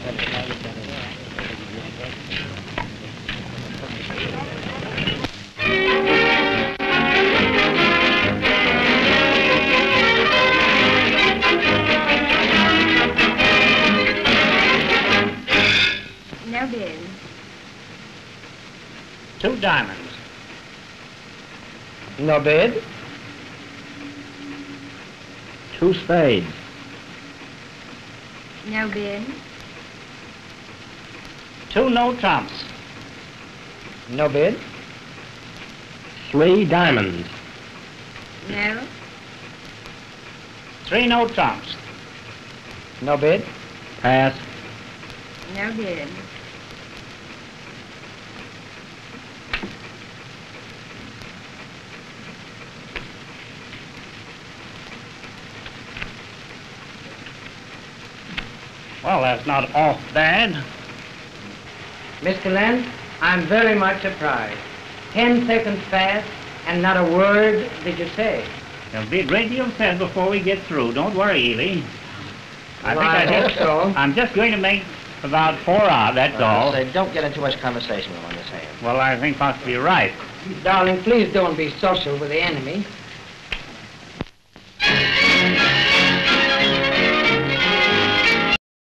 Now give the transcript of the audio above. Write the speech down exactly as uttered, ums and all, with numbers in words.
No bid. Two diamonds. No bid. Two spades. No bid. Two no trumps. No bid. Three diamonds. No. Three no trumps. No bid. Pass. No bid. Well, that's not off bad. Mister Lenz, I'm very much surprised. Ten seconds passed, and not a word did you say. There'll be a great deal said before we get through. Don't worry, Ely. I Well, I hope just, so. I'm just going to make about four odd, that's Uh, all. Say, don't get into much conversation with one this hand. Well, I think possibly you're right. Darling, please don't be social with the enemy.